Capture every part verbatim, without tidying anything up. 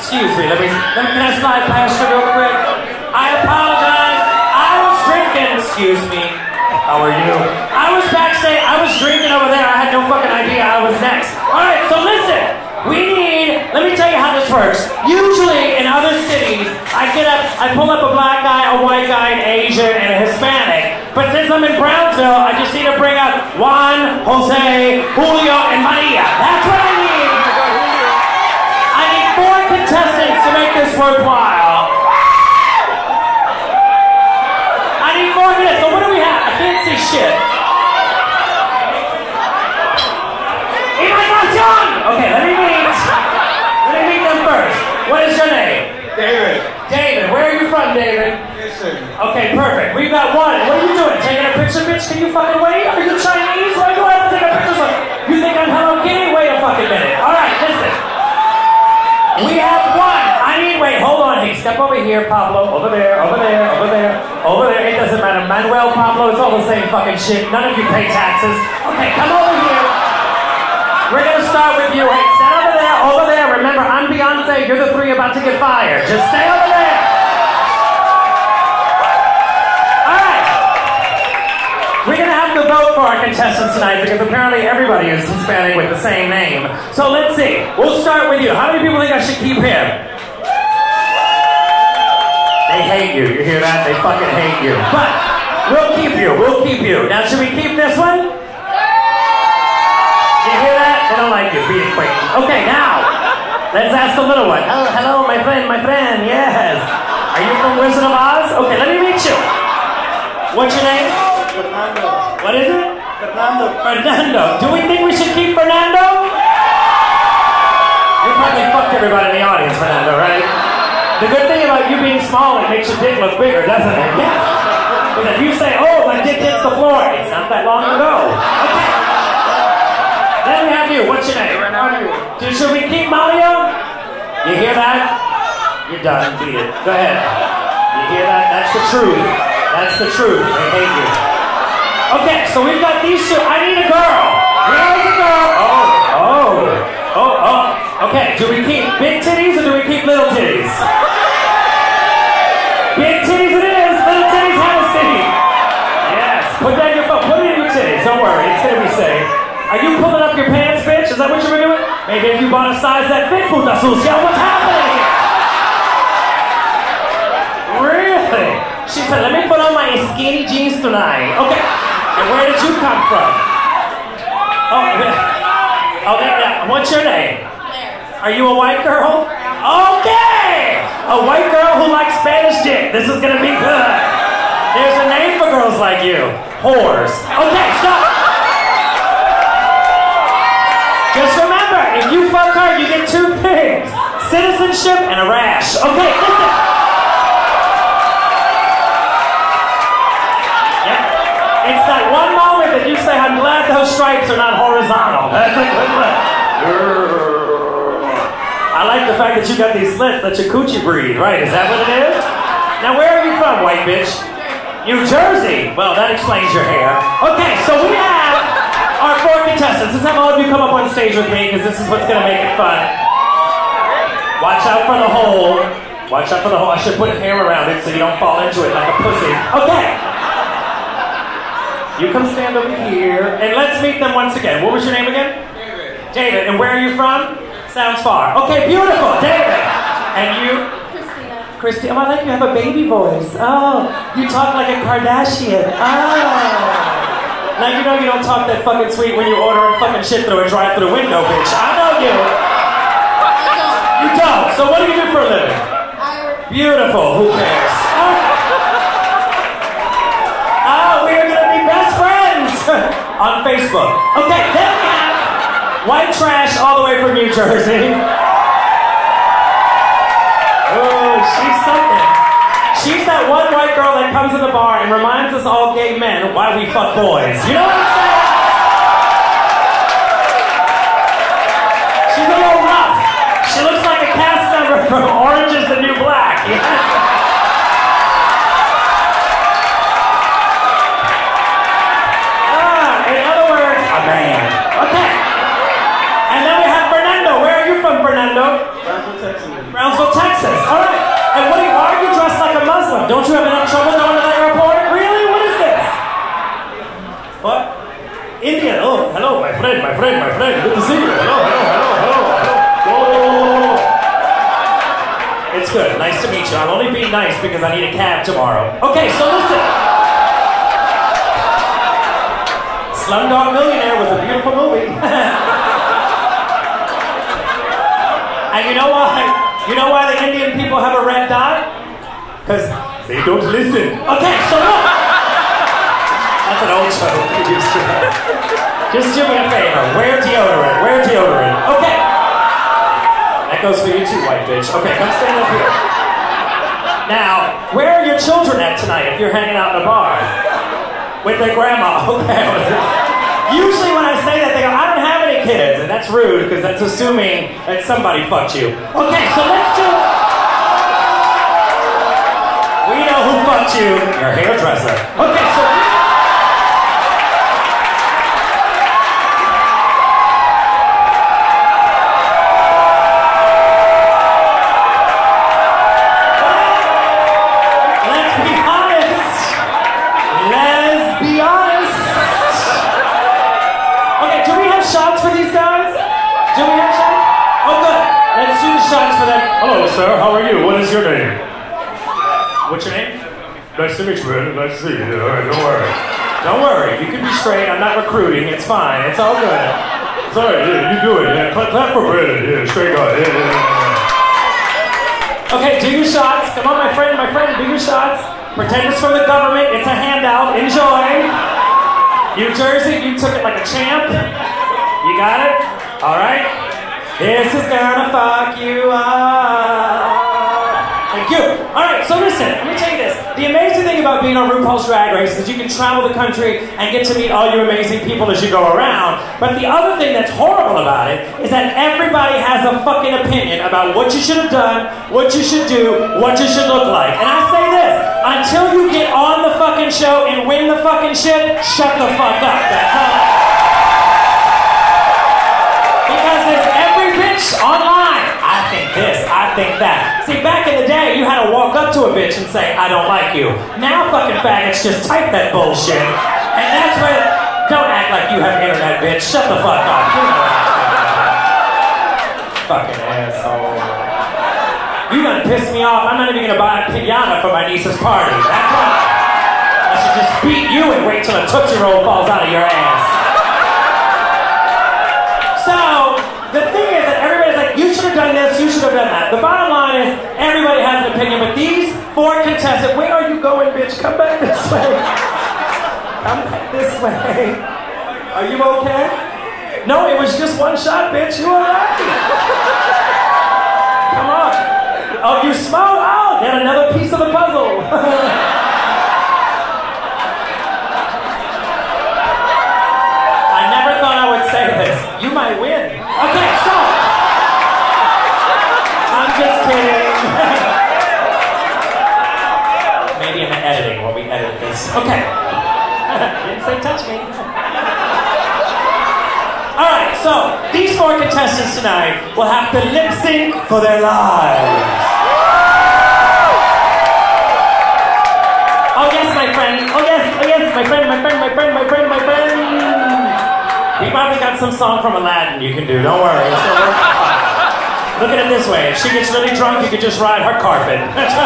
Excuse me, let me, let me, can I slide past you real quick? I apologize. I was drinking, excuse me. How are you? I was backstage, I was drinking over there. I had no fucking idea I was next. All right, so listen. We need, let me tell you how this works. Usually in other cities, I get up, I pull up a black guy, a white guy, an Asian, and a Hispanic. But since I'm in Brownsville, I just need to bring up Juan, Jose, Julio, and Maria. That's what I need. I need four contestants to make this worthwhile. I need four minutes. So what do we have? I can't see shit. Imaginación! Okay, let me meet. Let me meet them first. What is your name? David. David. Where are you from, David? Yes, sir. Okay, perfect. We've got one. What are you doing? Taking a picture, bitch? Can you fucking wait? Are you Chinese? Why do I have to take a picture? Like, you think I'm Hello Kitty? Wait a fucking minute. All right, listen. We have one. I need, wait, hold on. Hey, step over here, Pablo. Over there, over there, over there, over there. It doesn't matter. Manuel, Pablo, it's all the same fucking shit. None of you pay taxes. Okay, come over here. We're gonna start with you. Hey, sit over there, over there. Remember, I'm Beyonce. You're the three about to get fired. Just stay over there. All right. We're gonna have to vote for our contestants tonight because apparently everybody is Hispanic with the same name. So let's see. We'll start with you. How many people think I should keep him? They hate you. You hear that? They fucking hate you. But we'll keep you. We'll keep you. Now, should we keep this one? You hear that? They don't like you. Be acquainted. Okay, now, let's ask the little one. Oh, hello, my friend, my friend. Yes. Are you from Wizard of Oz? Okay, let me meet you. What's your name? Fernando. What is it? Fernando. Fernando. Do we think we should keep Fernando? You probably fucked everybody in the audience, Fernando, right? The good thing about you being small, it makes your dick look bigger, doesn't it? Yes. But if you say, oh, my dick hits the floor, it's not that long ago. Okay. Then we have you. What's your name? Dude, should we keep Mario? You hear that? You're done. Beat it. Go ahead. You hear that? That's the truth. That's the truth. They hate you. Okay, so we've got these two. I need a girl. Where is a girl? Oh, oh, oh, oh. Okay, do we keep big titties or do we keep little titties? Big titties it is. Little titties have a city. Yes. Put that in your phone. Put it in your titties. Don't worry. It's going to be safe. Are you pulling up your pants, bitch? Is that what you were doing? Maybe if you bought a size that fit, puta sucia. What's happening here? Really? She said, let me put on my skinny jeans tonight. Okay. And where did you come from? Oh, yeah. Oh, there, yeah. What's your name? Claire. Are you a white girl? Okay. A white girl who likes Spanish dick. This is gonna be good. There's a name for girls like you. Whores. Okay, so. Just remember, if you fuck her, you get two things. Citizenship and a rash. Okay, listen. Yeah. It's that one moment that you say, I'm glad those stripes are not horizontal. That's a good look. I like the fact that you got these slits that your coochie breathe, right? Is that what it is? Now, where are you from, white bitch? New Jersey. Well, that explains your hair. Okay, so we have our four contestants. Let's have all of you come up on stage with me, because this is what's going to make it fun. Watch out for the hole. Watch out for the hole. I should put hair around it so you don't fall into it like a pussy. Okay. You come stand over here, and let's meet them once again. What was your name again? David. David. And where are you from? Sounds far. Okay, beautiful. David. And you? Christina. Christy. Oh, I like you have a baby voice. Oh, you talk like a Kardashian. Oh. Now, you know you don't talk that fucking sweet when you're ordering fucking shit through a drive-through window, bitch. I know you. I don't. You don't. So what do you do for a living? I work. Beautiful. Who cares? Oh, oh we're going to be best friends on Facebook. Okay, then we have white trash all the way from New Jersey. Oh, she's something. She's that one white girl that comes in the bar and reminds us all gay men why we fuck boys. You know what I'm saying? She's a little rough. She looks like a cast member from Orange is the New Black. Ah, in other words, a man. Okay. And then we have Fernando. Where are you from, Fernando? Brownsville, Texas. Brownsville, hello, my friend, my friend, my friend. Good to see you. Hello, hello, hello, hello, hello. Oh. It's good. Nice to meet you. I'll only be nice because I need a cab tomorrow. Okay, so listen. Slumdog Millionaire was a beautiful movie. And you know why? You know why the Indian people have a red dot? Because they don't listen. Okay, so look. That's an old joke. Just do me a favor. Wear deodorant. Wear deodorant. Okay. That goes for you too, white bitch. Okay, come stand up here. Now, where are your children at tonight if you're hanging out in a bar? With their grandma. Okay. Usually when I say that, they go, I don't have any kids. And that's rude, because that's assuming that somebody fucked you. Okay, so let's do it. We know who fucked you. Your hairdresser. Okay, so... Hello, sir. How are you? What is your name? What's your name? Nice to meet you, man. Nice to see you. All right, don't worry. Don't worry. You can be straight. I'm not recruiting. It's fine. It's all good. It's all right. Yeah, you do it. Yeah, clap, clap for Brandon. Yeah, straight guy. Yeah, yeah, yeah. Okay, do your shots. Come on, my friend. My friend, do your shots. Pretend it's from the government. It's a handout. Enjoy. New Jersey, you took it like a champ. You got it? All right. This is gonna fuck you up. Thank you. Alright, so listen, let me tell you this. The amazing thing about being on RuPaul's Drag Race is you can travel the country and get to meet all you amazing people as you go around. But the other thing that's horrible about it is that everybody has a fucking opinion about what you should have done, what you should do, what you should look like. And I say this, until you get on the fucking show and win the fucking shit, shut the fuck up. That's all. Because there's every bitch online. I think this, I think that. See, back in the day, you had to walk up to a bitch and say, I don't like you. Now fucking faggots just type that bullshit. And that's what, don't act like you have internet, bitch. Shut the fuck up. You know fucking asshole. You gonna piss me off. I'm not even gonna buy a pinata for my niece's party. That's right. I should just beat you and wait till a Tootsie Roll falls out of your ass. So, the thing is that everybody's like, you should have done this, you should have done that. The bottom line is, everybody has an opinion, but these four contestants, where are you going, bitch? Come back this way. Come back this way. Are you okay? No, it was just one shot, bitch. You alright? Come on. Oh, you smoked? Oh, yet another piece of the puzzle. I never thought I would say this. You might win. Okay, so. I'm just kidding. Maybe in the editing when we edit this. Okay. Didn't say touch me. Alright, so these four contestants tonight will have to lip sync for their lives. Oh yes, my friend. Oh yes, oh yes, my friend, my friend, my friend, my friend, my friend. You probably got some song from Aladdin you can do, don't worry. It's still working fine. Look at it this way, if she gets really drunk, you can just ride her carpet.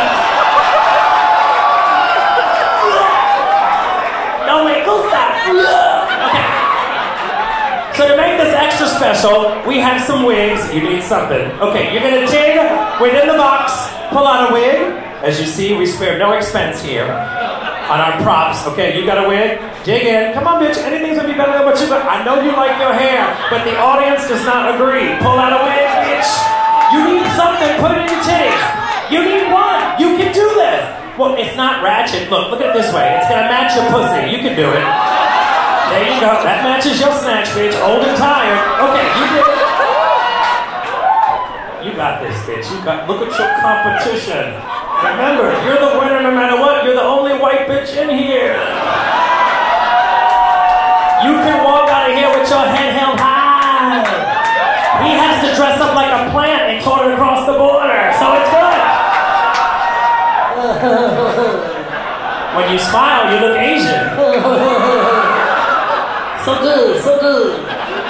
No, wait, go stop. Okay. So to make this extra special, we have some wigs. You need something. Okay, you're gonna dig within the box, pull out a wig. As you see, we spared no expense here on our props. Okay, you got a wig? Dig in. Come on, bitch. Anything's gonna be better than what you got. I know you like your hair, but the audience does not agree. Pull out a wig, bitch. You need something. Put it in your titties. You need one. You can do this. Well, it's not ratchet. Look, look at it this way. It's gonna match your pussy. You can do it. There you go. That matches your snatch, bitch. Old and tired. Okay, you did it. You got this, bitch. You got. Look at your competition. Remember, you're the winner no matter what. You're the only white bitch in here. You can walk out of here with your head held high. He has to dress up like a plant and tour across the border, so it's good. When you smile, you look Asian. So good. good, so good.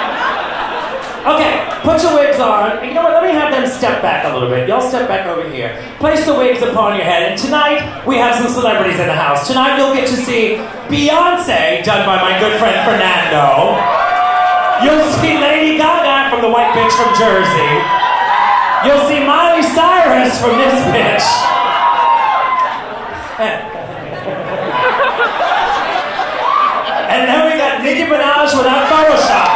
Okay, put your wigs on. And you know what? Let me have them step back a little bit. Y'all step back over here. Place the wigs upon your head. And tonight, we have some celebrities in the house. Tonight, you'll get to see Beyonce, done by my good friend Fernando. You'll see Lady Gaga from the white bitch from Jersey. You'll see Miley Cyrus from this bitch. And then we got Nicki Minaj without Photoshop.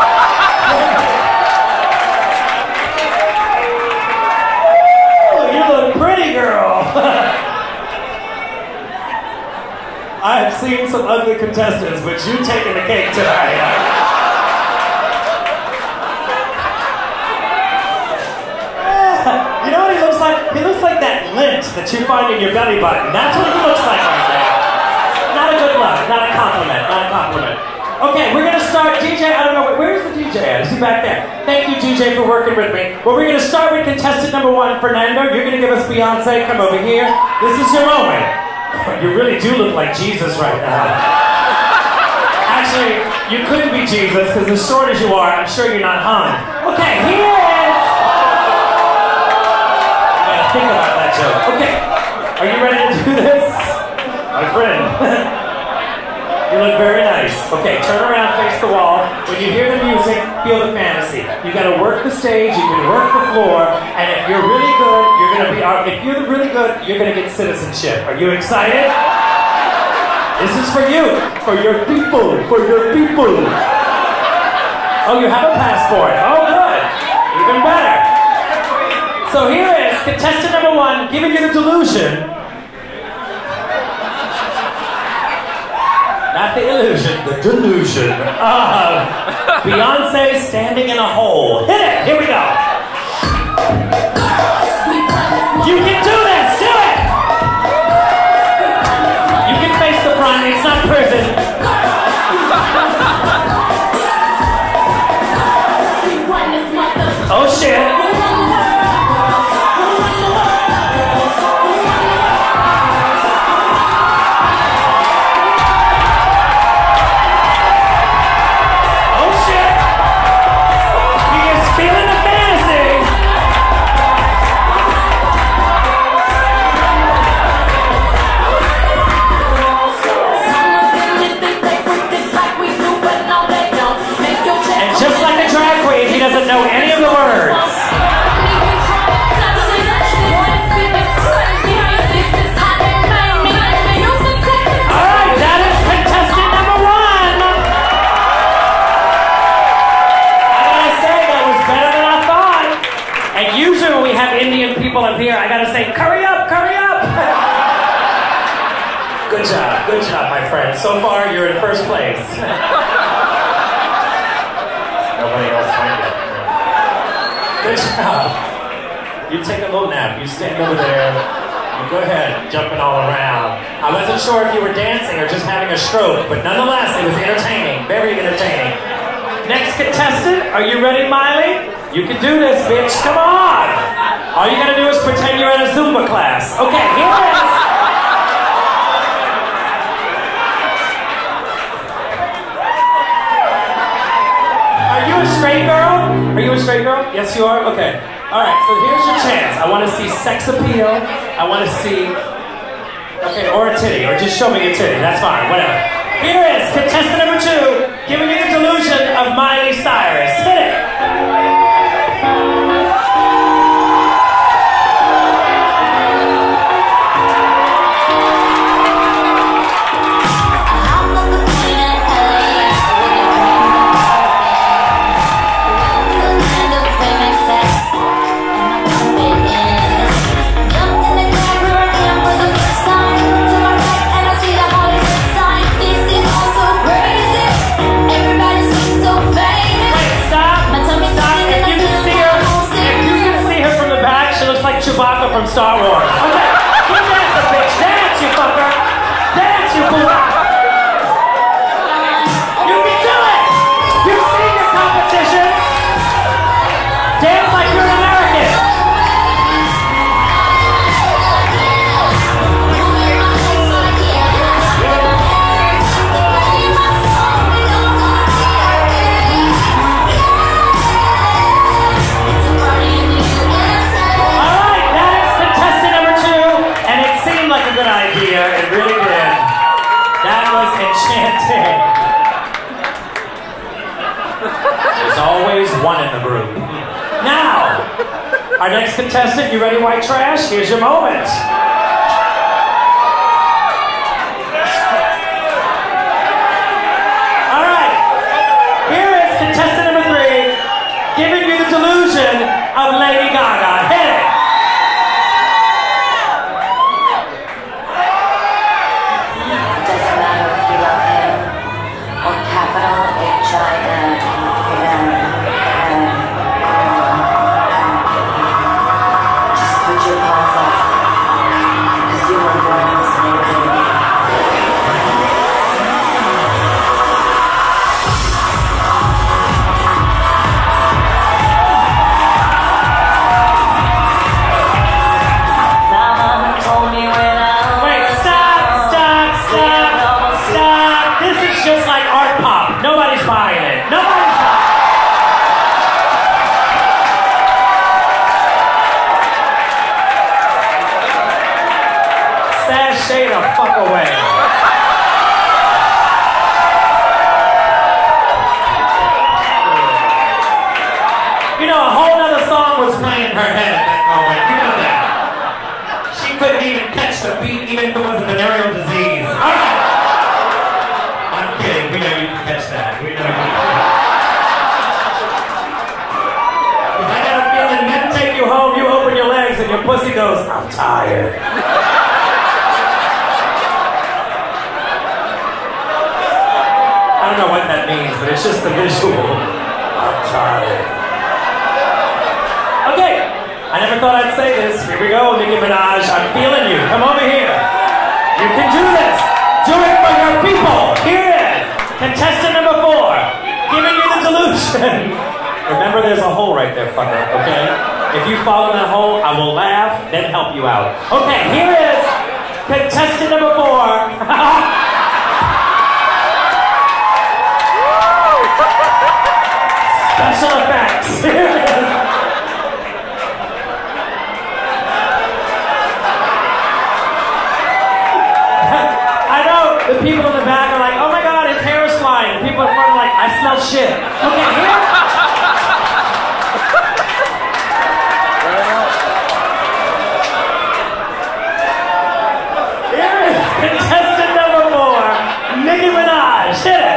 I have seen some ugly contestants, but you taking the cake tonight. You know what he looks like? He looks like that lint that you find in your belly button. That's what he looks like right now. Not a good look, not a compliment, not a compliment. Okay, we're gonna start. D J, I don't know, where's the D J at? Is he back there? Thank you, D J, for working with me. Well, we're gonna start with contestant number one, Fernando. You're gonna give us Beyonce. Come over here. This is your moment. You really do look like Jesus right now. Actually, you couldn't be Jesus, because as short as you are, I'm sure you're not hung. Okay, here is... You gotta think about that joke. Okay, are you ready to do this? My friend. You look very nice. Okay, turn around, face the wall. When you hear the music, feel the fantasy. You gotta work the stage, you can work the floor, and if you're really good, you're gonna be, uh, if you're really good, you're gonna get citizenship. Are you excited? This is for you, for your people, for your people. Oh, you have a passport. Oh, good. Even better. So here is contestant number one, giving you the delusion. Not the illusion, the delusion of Beyonce standing in a hole. Hit it! Here we go. You can do this! Do it! You can face the front. It's not prison. Oh shit! Doesn't know any of the words. Alright, that is contestant number one. I gotta say, that was better than I thought. And usually when we have Indian people up here, I gotta say, curry up, curry up. Good job, good job, my friend. So far, you're in first place. Nobody else might get. Good job. You take a little nap. You stand over there. You go ahead, jumping all around. I wasn't sure if you were dancing or just having a stroke, but nonetheless, it was entertaining. Very entertaining. Next contestant, are you ready, Miley? You can do this, bitch. Come on. All you gotta do is pretend you're in a Zumba class. Okay, here it is. Are you a straight girl? Are you a straight girl? Yes, you are? Okay. Alright, so here's your chance. I want to see sex appeal. I want to see... Okay, or a titty. Or just show me your titty. That's fine. Whatever. Here is contestant number two, giving you the delusion of Miley Cyrus. Hit it! Chewbacca from Star Wars. Okay, keep dancing, bitch. Dance, you fucker. Dance, you booba. You can do it. You've seen your competition. Dance like you're an American. one in the group. Now, our next contestant, you ready, white trash? Here's your moment. All right, here is contestant number three, giving you the delusion of Lady Gaga. Hit it. Doesn't matter if you love him or capital H I M. Just put your paws up, cause you were born in this neighborhood. My mama told me when I Wait, was stop, young, stop, stop, stop. This is just like art pop. Nobody's buying it. Nobody's buying it. Stash Shay the fuck away. You know, a whole other song was playing in her head at that moment. You know that. She couldn't even catch the beat, even if it was a venereal disease. All right. I'm kidding. We know you can catch that. We know you can. Because I got a feeling men take you home, you open your legs, and your pussy goes, I'm tired. I don't know what that means, but it's just the visual. I'm tired. Okay, I never thought I'd say this. Here we go, Nicki Minaj. I'm feeling you. Come over here. You can do this. Do it for your people. Here it is. Contestant number four. Giving you the delusion. Remember, there's a hole right there, fucker, okay? If you fall in that hole, I will laugh, then help you out. Okay, here is contestant number four. Special effects. Here it is. I know the people in the back are like, oh my god, his hair is flying. The people in front are like, I smell shit. Okay, here. Here is contestant number four, Nicki Minaj. Hit it.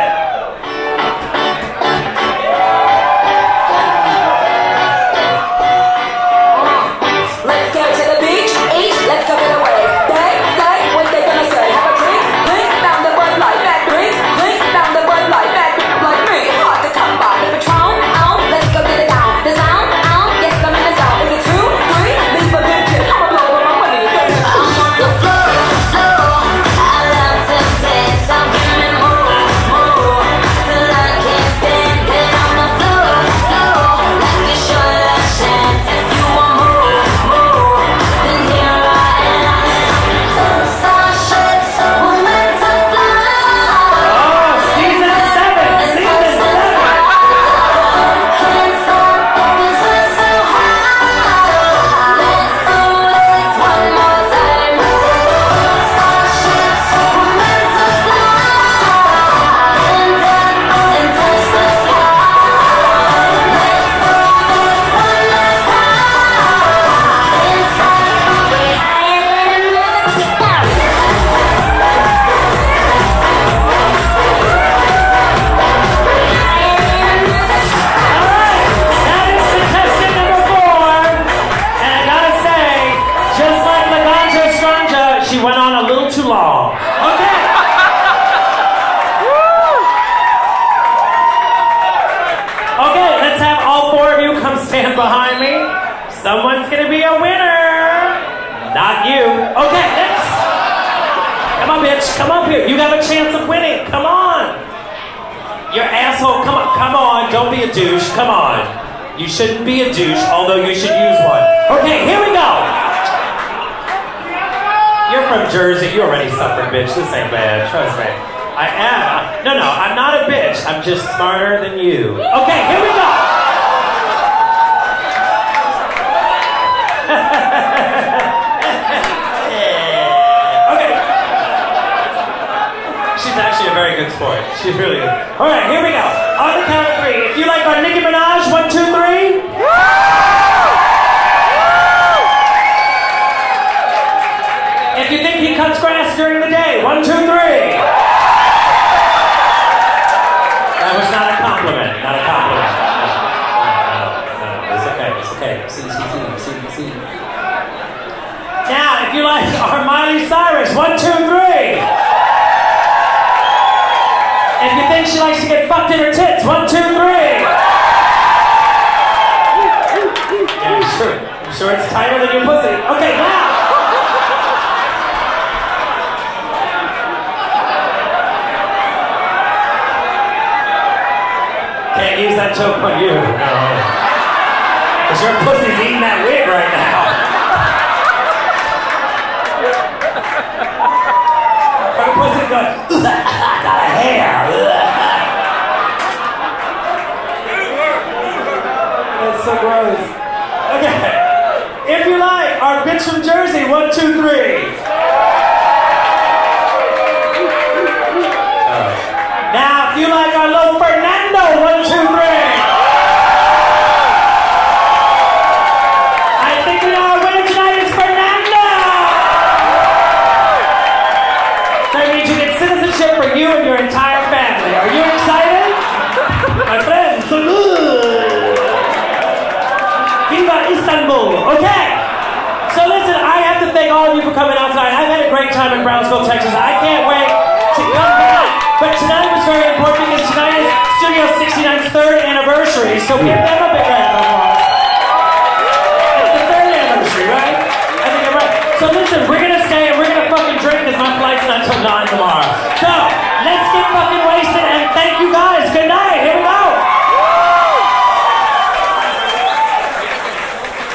Let's go to the beach, eat, let's go get away. They say what they gonna say. Have a drink, drink, found the word like that. Drink, drink, found the word like that. Like me, hard to come by. The Patron, out, let's go get it down. The sound, out, yes, I'm in the zone. Is it two, three, leave a big tip. I'ma blow with my money. I'm on the floor, floor. I love to dance, so give me more, more. Till I can't stand, get on the floor, floor. Like it's your last chance. If you want more, more, then here I am. Starships were meant to fly. Oh, season seven. Season seven. Can't stop, cause we're so high. Let's do this one more time. Starships were meant to fly. And up and touch the sky. Let's do this one last time. Can't stop, we're higher than Alright, that is contestant number four. And I gotta say, just like Laganja Stranja, she went on a little too long. Okay. Okay, let's have all four of you come stand behind me. Someone's gonna be a winner. Not you. Okay, next. Come on, bitch. Come up here. You have a chance of winning. Come on. Your asshole. Come on. Come on. Don't be a douche. Come on. You shouldn't be a douche, although you should use one. Okay, here we go. You're from Jersey. You already suffered, bitch. This ain't bad. Trust me. I am. No, no. I'm not a bitch. I'm just smarter than you. Okay, here we go. Okay. She's actually a very good sport. She really is. All right, here we go. On the count of three. If you like our Nicki Minaj, one, two, One, two, three. If you think she likes to get fucked in her tits, one, two, three. Yeah, sure. I'm sure it's tighter than your pussy. Okay, now. Can't use that joke on you. No. Because your pussy's eating that wig right now. Her pussy's going, I got a hair. That's so gross. Okay. If you like, our bitch from Jersey, one, two, three. Now, if you like our little Fernando, one, two, three. I think we know our winner tonight is Fernando. That means you get citizenship for you and your entire family. Are you excited? My friends, salud. Viva Istanbul. Okay. So listen, I have to thank all of you for coming out tonight. I've had a great time in Brownsville, Texas. I can't wait to come back. But tonight was very important because tonight is Studio sixty-nine's third anniversary, so give them a big round of applause. It's the third anniversary, right? I think you're right. So listen, we're gonna stay and we're gonna fucking drink because my flight's not till nine tomorrow. So let's get fucking